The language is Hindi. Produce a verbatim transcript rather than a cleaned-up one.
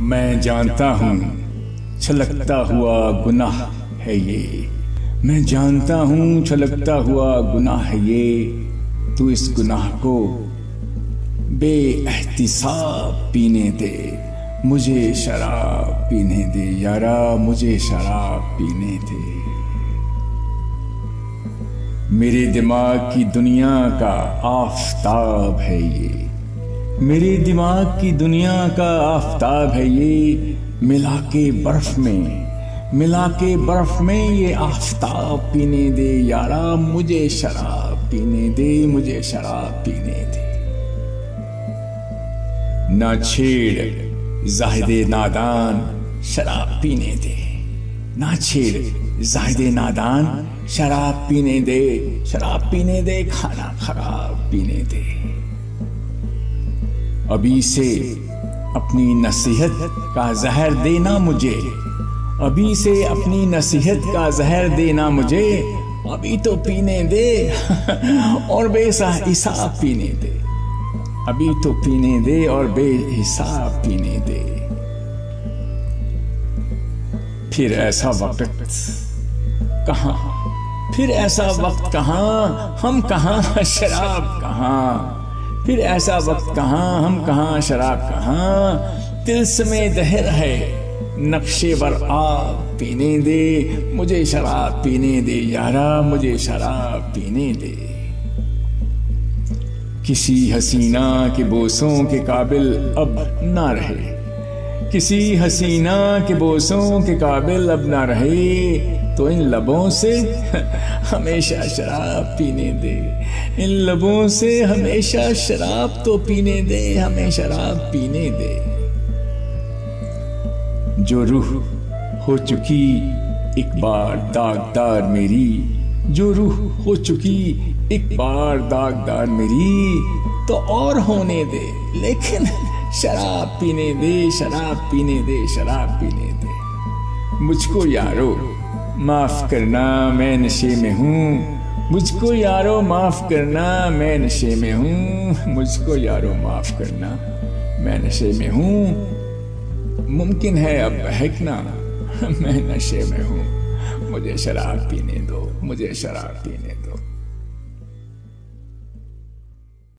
मैं जानता हूँ छलकता हुआ गुनाह है ये, मैं जानता हूँ छलकता हुआ गुनाह है ये। तू इस गुनाह को बेएहतिसाब पीने दे, मुझे शराब पीने दे यारा, मुझे शराब पीने दे। मेरे दिमाग की दुनिया का आफताब है ये, मेरे दिमाग की दुनिया का आफताब है ये। मिला के बर्फ में, मिला के बर्फ में ये आफताब पीने दे यारा, मुझे शराब पीने दे, मुझे शराब पीने दे। ना छेड़ जाहिदे नादान शराब पीने दे, ना छेड़ जाहिदे नादान शराब पीने दे, शराब पीने दे, खाना खराब पीने दे। अभी से अपनी नसीहत का जहर देना मुझे, अभी से अपनी नसीहत का जहर देना मुझे। अभी तो पीने दे और बेहिसाब पीने दे, अभी तो पीने दे और बेहिसाब पीने दे। फिर ऐसा वक्त कहाँ, फिर ऐसा वक्त कहाँ, हम कहाँ शराब कहाँ। फिर ऐसा वक्त कहाँ, हम कहाँ शराब कहाँ। तिल्स्मे दहर है नक्शे बर आब पीने दे, मुझे शराब पीने दे यारा, मुझे शराब पीने दे। किसी हसीना के बोसों के काबिल अब ना रहे, किसी हसीना के बोसों के काबिल अब ना रहे। तो इन लबों से हमेशा शराब पीने दे, इन लबों से हमेशा शराब तो पीने दे, हमें शराब पीने दे। जो रूह हो चुकी एक बार दागदार मेरी, जो रूह हो चुकी एक बार दागदार मेरी, तो और होने दे, लेकिन शराब पीने दे, शराब पीने दे, शराब पीने दे। मुझको यारो माफ करना मैं नशे में हूँ, मुझको यारो माफ करना मैं नशे में हूँ, मुझको यारो माफ करना मैं नशे में हूँ। मुमकिन है अब बहकना मैं नशे में हूँ, मुझे शराब पीने दो, मुझे शराब पीने दो।